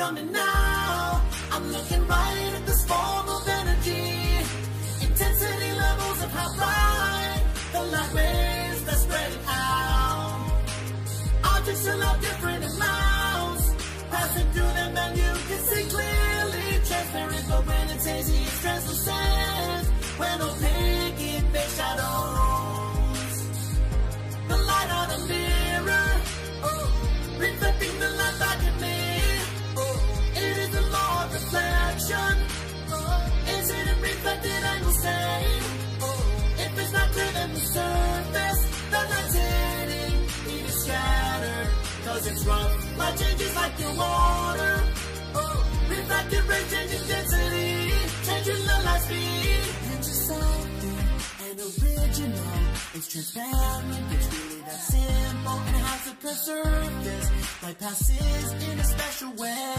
coming now. I'm looking right at this form of energy. Intensity levels of how bright the light rays that's spreading out. Objects in all different amounts, passing through them and you can see clearly. Transparent, but when it's hazy, it's translucent. When opaque, it makes shadows. The light on a mirror, reflecting the light back at me. It is the law of reflection. Incident reflected and will say, if it's not clear than the surface, the light's hitting, it is scattered. Cause it's rough, light changes like your water. Reflected rays changing density, changing the light speed. Into something and original. It's transparent, it's really that simple, and it has a curved surface. Light passes in a special way.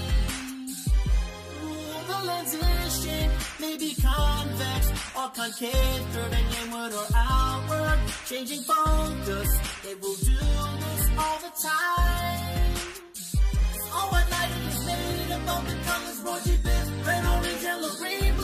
The lens is shaped, maybe convex or concave, curving inward or outward, changing focus. It will do this all the time. All what light is made of the colors, rosy, red, orange, yellow, green.